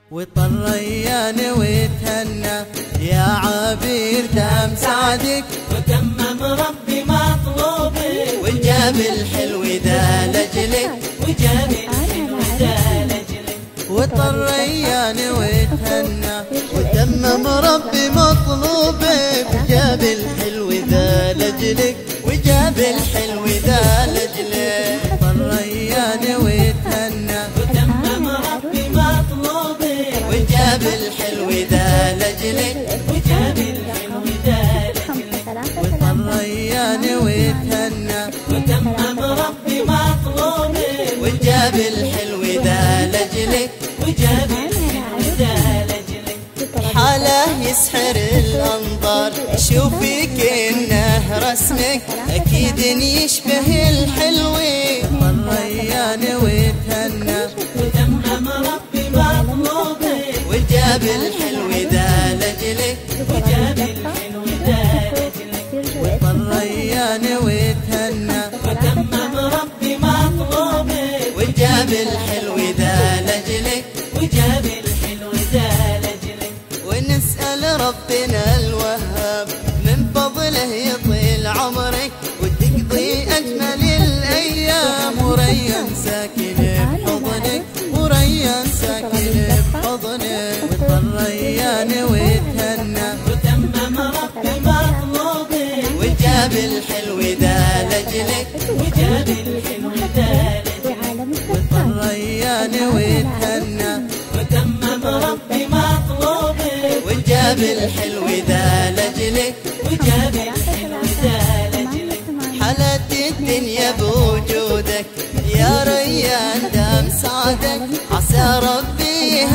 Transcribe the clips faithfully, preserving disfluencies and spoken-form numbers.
وطل ريان وتهنى يا عبير دام سعدك، وتمم ربي مطلوبك، وجاب الحلو ذا لجلك، وجاب الحلو ذا لجلك. وطل ريان وتهنى وتمم ربي مطلوبك، وجاب الحلو ذا لجلك، وجاب الحلو ذا لجلك. وطل ريان وتهنى وتمم ربي مطلوبك، وجاب الحلو ذا لجلك، وجاب الحلو ذا لجلك. وطل ريان وتهنى وتمم ربي مطلوبك، وجاب الحلو ذا لجلك، وجاب الحلو ذا لجلك. حاله يسحر الأنظار، شوفك إنه رسمك أكيد يشبه الحلوة. وطل ريان وتهنى وتمم ربي مطلوبك، وجاب الحلو ذا لجلك، وجاب الحلو ذا لجلك. وطل ريان وتهنى وتمم ربي مطلوبك، وجاب الحلو ذا لجلك، وجاب الحلو ذا لجلك. ونسأل ربنا الوهاب من فضله يطيل عمرك وتقضي أجمل الأيام، وريان ساكن بحضنك، وريان ساكن بحضنك. وطل ريان وتهنى وتمم ربي مطلوبك، وجاب الحلو ذا لجلك، وجاب الحلو ذا لجلك. وطل ريان وتهنى وتمم ربي مطلوبك، وجاب الحلو ذا لجلك، وجاب الحلو ذا لجلك. حلت الدنيا بوجودك يا ريان دام سعدك، عسى ربي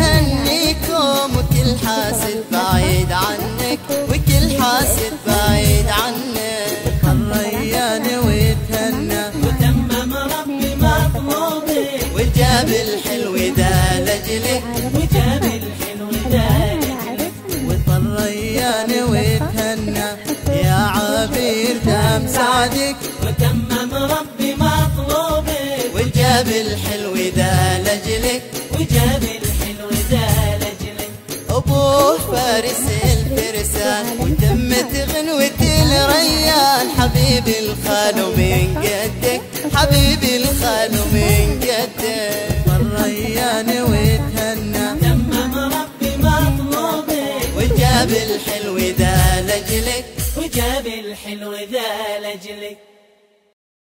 يهنيكم وكل حاسد بعيد عنك، وكل حاسد بعيد عنك. وطل ريان وتهنى وتمم ربي مطلوبك، وجاب الحلو ذا لجلك، وجاب الحلو ذا لجلك. وطل ريان وتهنى يا عبير دام سعدك، وتمم ربي مطلوبك، وجاب الحلو ذا لجلك، وجاب الحلو ذا لجلك. أبوه فارس الفرسان وتمت غنوة الريان، حبيبي الخالو من قدك، حبيبي الخالو